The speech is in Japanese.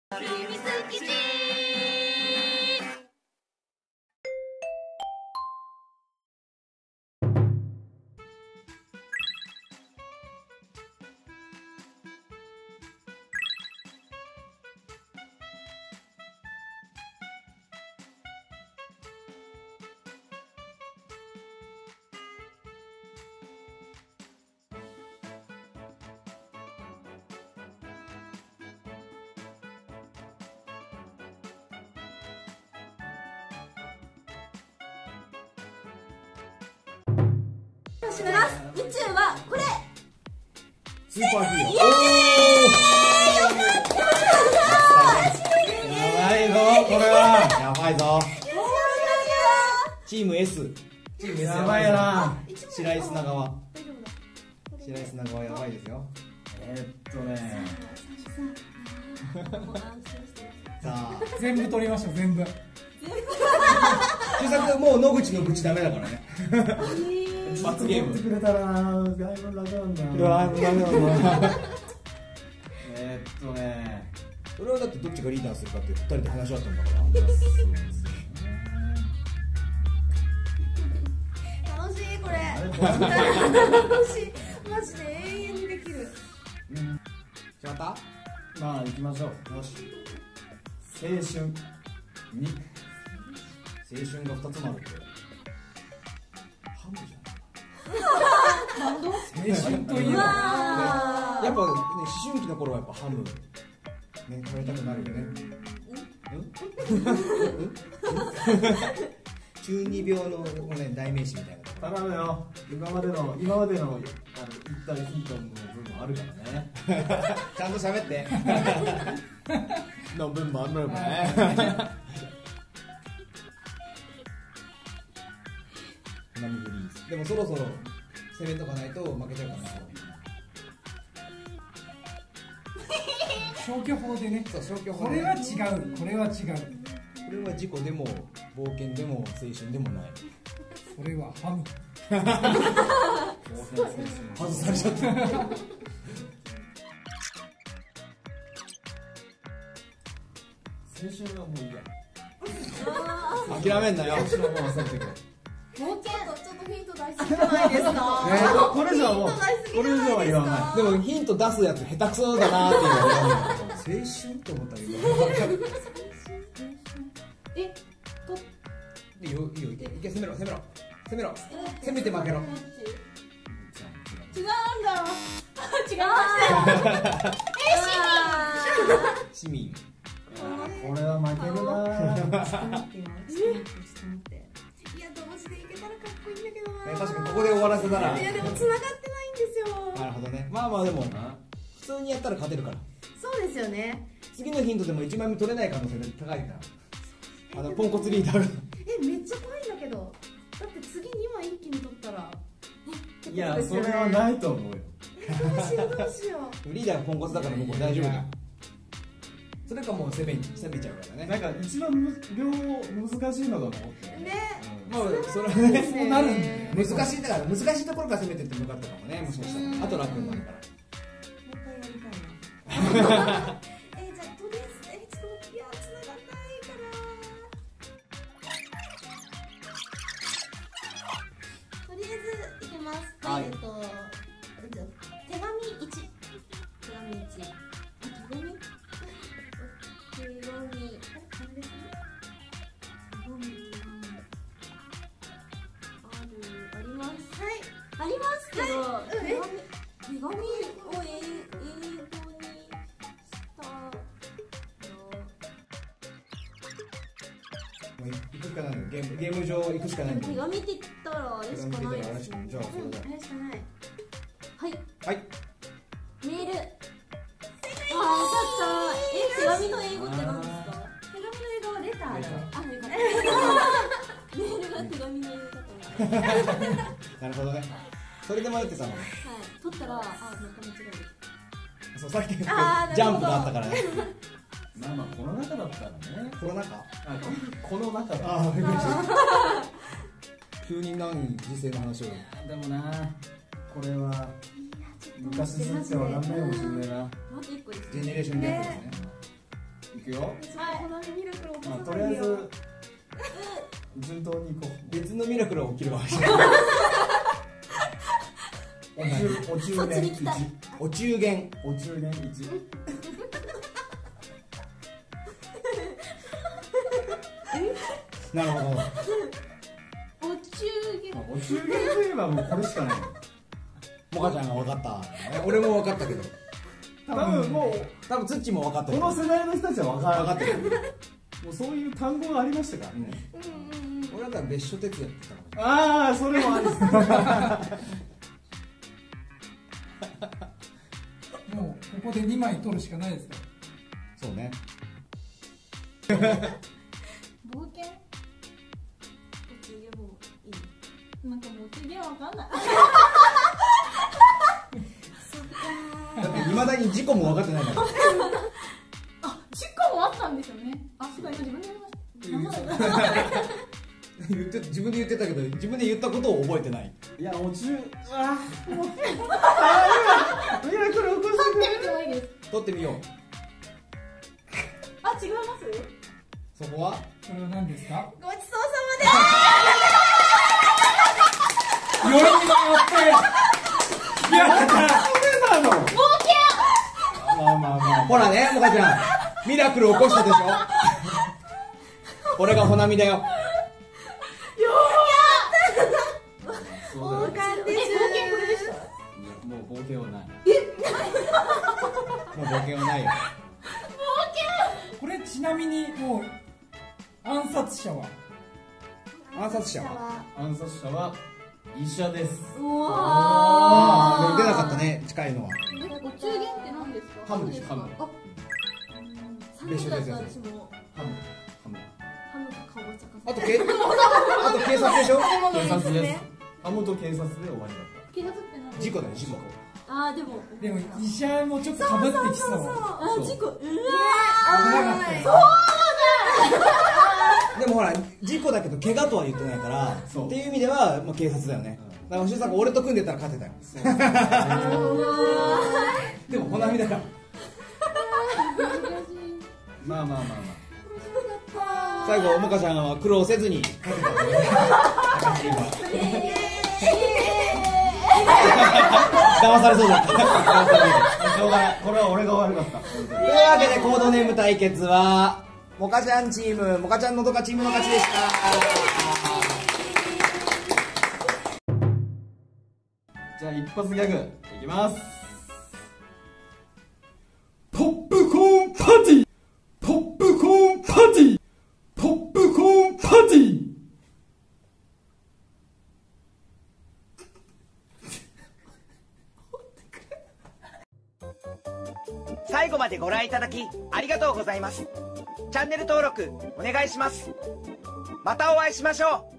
します。宇宙はこれ。 スーパーヒーロー。 やばいぞこれは。やばいぞ。チーム S。チーム S やばいよな。白井砂川。白井砂川やばいですよ。さあ全部取りましょう、全部。 旧作もう野口の口ダメだからね。罰ゲーム。 取ってくれたらだいぶ楽なんだ。 それはだってどっちがリーダーするかって2人で話し合ったんだから。 楽しいこれ。楽しい。マジで永遠にできる。 決まった？ まあ行きましょう。よし。青春に青春が2つもあるって。ハムじゃん。青春といえば。やっぱね、思春期の頃はやっぱハムね、食べたくなるよね。中二病のね代名詞みたいな。 頼むよ。今までの言ったヒントの部分もあるからね。 ちゃんと喋って。の分もあるのよね。ナミフリーズ。でもそろそろ攻めとかないと負けちゃうからね。 消去法でね。 そう、消去法。 これは違う。これは違う。 これは事故でも冒険でも青春でもない。 それはハム。 外されちゃった。 青春はもういいや。 諦めんなよ。 もうちょっとヒント出しすぎじゃないですか。 これ以上はもう、これ以上は言わない。 でもヒント出すやつ下手くそだなっていう。青春って思ったけど。いいよ、いいけ、攻めろ。攻めて負けろ。 違うんだ。違いましたよ。 市民。 これは負けるな。 いや、同時でいけたらかっこいいんだけどな。 確かにここで終わらせたら。 いや、でも繋がってないんですよ。 なるほどね。まあまあでも普通にやったら勝てるから。 そうですよね。 次のヒントでも1枚目取れない可能性が高いから。ポンコツリーダーが。 めっちゃ怖いんだけど。だって次2枚一気に取ったら。 いや、それはないと思うよ。 どうしよう。 リーダーがポンコツだからもうこれ大丈夫だよ。それかもう攻めちゃうからね。 なんか一番難しいのだと思ってね。 まあそれはね、 そうなるんで難しいだから難しいところから攻めてってもよかったかもね、もしかしたら。あと楽になるから。 もう一回やりたいな。じゃあとりあえずちょっといや繋がんないから。とりあえずいきます。はい。手紙1。手紙1。ありますけど、手紙を英語にしたら行くしかないの。ゲーム上行くしかないんだよ。 手紙って言ったらあれしかないですね。 じゃあそれだ。 あれしかない。はい。メール。あ、よかった。手紙の英語って何ですか？手紙の英語はレターだ。あ、よかった。メールが手紙の英語だと思った。 なるほどね。それで迷ってたのね。 はい。取ったら、また間違える。 そう、さっきジャンプがあったからね。 まあこの中だったらね。 コロナ禍？ この中だ。 急に何時世の話を。 でもな、これは昔すぎてわかんないかもしれないな。 まず1個です。 ジェネレーションギャップですね。 いくよ。 ミラクルを起こさとりあえず順当にいこう。 別のミラクルが起きるかもしれない。 お中元1。 お中元。 お中元1。 なるほど。 お中元。 お中元といえばもうこれしかない。 モカちゃんが分かった。俺も分かったけど。 多分もう多分ツッチも分かってる。 この世代の人たちは分かってる。 分かってる。 もうそういう単語がありましたからね。 俺だったら別所哲也って言ったかも。 ああ、それもありです。 もうここで2枚取るしかないですかそうね。 冒険。お中元もいい。なんかもうお中元わかんない。 だって未だに事故も分かってないから。 あ、事故もあったんですよね。あ、すごい、今自分でやりました。 自分で言ってたけど、自分で言ったことを覚えてない。 いや、もうミラクル起こしてくれ。 取ってみてもいいです。 撮ってみよう。 あ、違います。 そこはそれは何ですか？ ごちそうさよりにもよっていやだからそれなの。 まで。冒険。 まあまあまあ。 ほらね、モカちゃん。ミラクル起こしたでしょ。これがほなみだよ。 冒険です。冒険これでした。 もう冒険はない。 もう冒険はないよ。 これちなみにもう暗殺者は暗殺者は暗殺者は医者です。 うわあー、でも出なかったね、近いのは。 お中元って何ですか？ ハムです、ハム。 あ、サムだったら私もハム。 ハムかかぼちゃか。 あと警察でしょ。 警察です。ハムと警察で終わりだっ警察って何？ 事故だよ、事故。 あー、でも医者もちょっとかぶってきそう。 あ、事故。うわ危なかったよ。 でもほら、事故だけど怪我とは言ってないからっていう意味では、まあ、警察だよね。だから星さんが俺と組んでたら勝てたよ。でもほなみだから。 まあまあまあま最後モカちゃんは苦労せずに勝てたという騙されそうだった。 あ。しょうがない。これは俺が悪かった。 というわけでコードネーム対決はモカちゃんチーム、モカちゃんのどかチームの勝ちでした。 じゃあ一発ギャグいきます。 ポップコーンパーティー、ポップコーンパーティー、ポップコーンパーティー。 最後までご覧いただきありがとうございます。チャンネル登録お願いします。またお会いしましょう。